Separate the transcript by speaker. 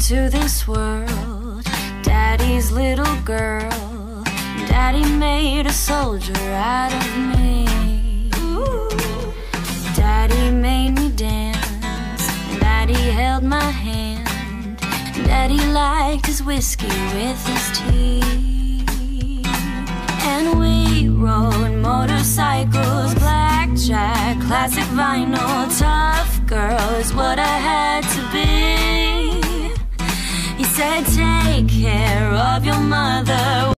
Speaker 1: into this world, Daddy's little girl. Daddy made a soldier out of me. Daddy made me dance, Daddy held my hand. Daddy liked his whiskey with his tea. And we rode motorcycles, blackjack, classic vinyl. Tough girl is what I had to be. He said, take care of your mother.